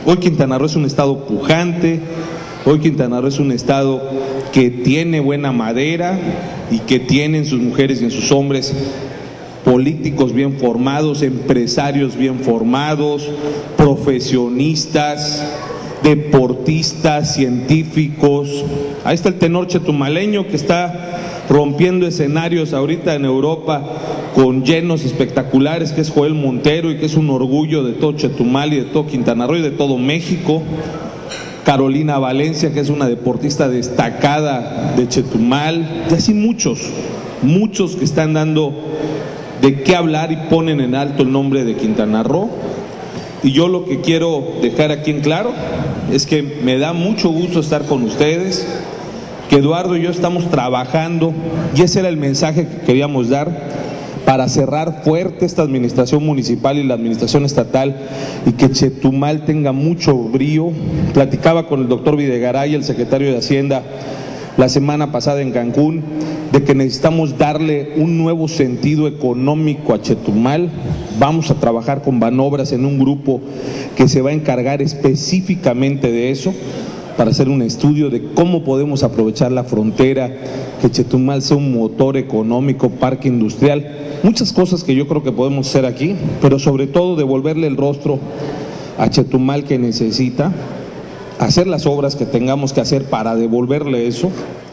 Hoy Quintana Roo es un estado pujante, hoy Quintana Roo es un estado que tiene buena madera y que tiene en sus mujeres y en sus hombres políticos bien formados, empresarios bien formados, profesionistas, deportistas, científicos. Ahí está el tenor chetumaleño que está rompiendo escenarios ahorita en Europa con llenos espectaculares, que es Joel Montero y que es un orgullo de todo Chetumal y de todo Quintana Roo y de todo México. Carolina Valencia, que es una deportista destacada de Chetumal, y así muchos que están dando de qué hablar y ponen en alto el nombre de Quintana Roo. Y yo lo que quiero dejar aquí en claro es que me da mucho gusto estar con ustedes, que Eduardo y yo estamos trabajando, y ese era el mensaje que queríamos dar, para cerrar fuerte esta administración municipal y la administración estatal, y que Chetumal tenga mucho brío. Platicaba con el doctor Videgaray, el secretario de Hacienda, la semana pasada en Cancún, de que necesitamos darle un nuevo sentido económico a Chetumal. Vamos a trabajar con Banobras en un grupo que se va a encargar específicamente de eso, para hacer un estudio de cómo podemos aprovechar la frontera, que Chetumal sea un motor económico, parque industrial, muchas cosas que yo creo que podemos hacer aquí, pero sobre todo devolverle el rostro a Chetumal, que necesita hacer las obras que tengamos que hacer para devolverle eso.